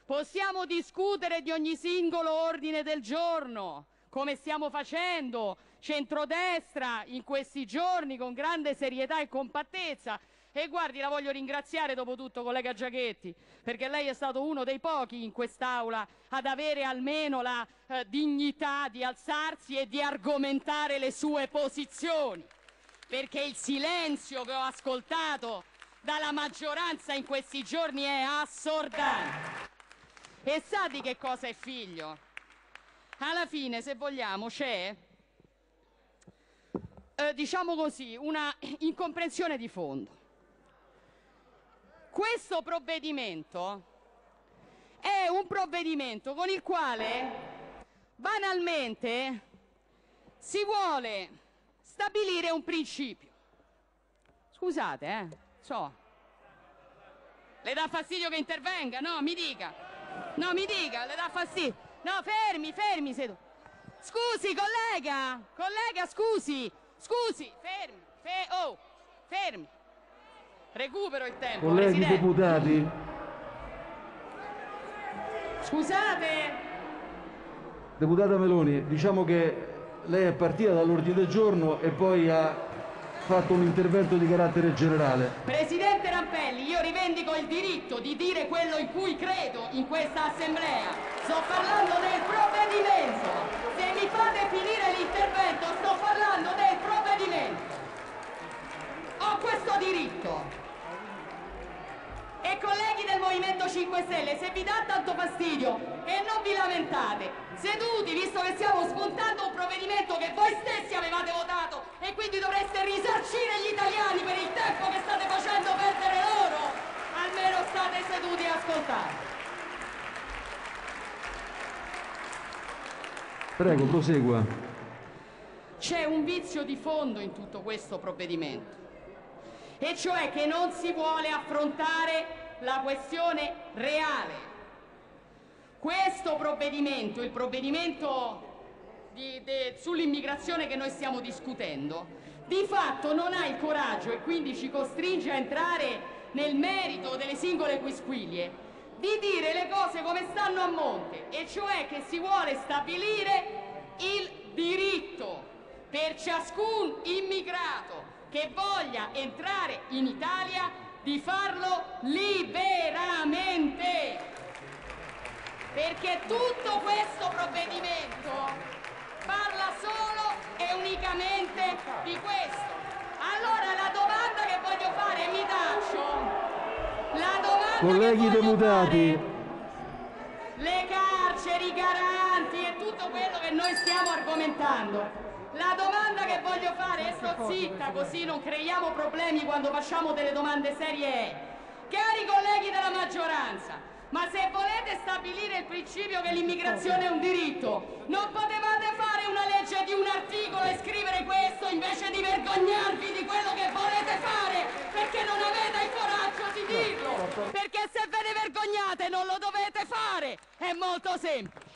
possiamo discutere di ogni singolo ordine del giorno, come stiamo facendo, centrodestra in questi giorni con grande serietà e compattezza. E guardi, la voglio ringraziare dopo tutto, collega Giachetti, perché lei è stato uno dei pochi in quest'Aula ad avere almeno la dignità di alzarsi e di argomentare le sue posizioni, perché il silenzio che ho ascoltato dalla maggioranza in questi giorni è assordante. E sa di che cosa è figlio? Alla fine, se vogliamo, c'è, diciamo così, una incomprensione di fondo. Questo provvedimento è un provvedimento con il quale banalmente si vuole stabilire un principio. Scusate, so. Le dà fastidio che intervenga? No, mi dica. No, mi dica, le dà fastidio. No, fermi, seduti. Scusi, collega, scusi, fermi, fermi. Recupero il tempo, colleghi Presidente. deputati. Scusate. Deputata Meloni, diciamo che lei è partita dall'ordine del giorno e poi ha fatto un intervento di carattere generale. Presidente Rampelli, io rivendico il diritto di dire quello in cui credo in questa Assemblea. Sto parlando del provvedimento. Se mi fate finire l'intervento, sto parlando del provvedimento. Ho questo diritto. E colleghi del Movimento 5 Stelle, se vi dà tanto fastidio e non vi lamentate, seduti, visto che stiamo spuntando un provvedimento che voi stessi avevate votato e quindi dovreste risarcire gli italiani per il tempo che state facendo perdere loro, almeno state seduti e ascoltate. Prego, prosegua. C'è un vizio di fondo in tutto questo provvedimento, e cioè che non si vuole affrontare la questione reale. Questo provvedimento, il provvedimento sull'immigrazione che noi stiamo discutendo, di fatto non ha il coraggio, e quindi ci costringe a entrare nel merito delle singole quisquilie, di dire le cose come stanno a monte, e cioè che si vuole stabilire il diritto per ciascun immigrato che voglia entrare in Italia di farlo liberamente, perché tutto questo provvedimento parla solo e unicamente di questo. Allora la domanda che voglio fare, mi taccio, la domanda Colleghi che voglio deputati. fare, le carceri, i garanti e tutto quello che noi stiamo argomentando. La domanda che voglio fare, e sto zitta così non creiamo problemi quando facciamo delle domande serie, è: cari colleghi della maggioranza, ma se volete stabilire il principio che l'immigrazione è un diritto, non potevate fare una legge di un articolo e scrivere questo invece di vergognarvi di quello che volete fare, perché non avete il coraggio di dirlo, perché se ve ne vergognate non lo dovete fare, è molto semplice.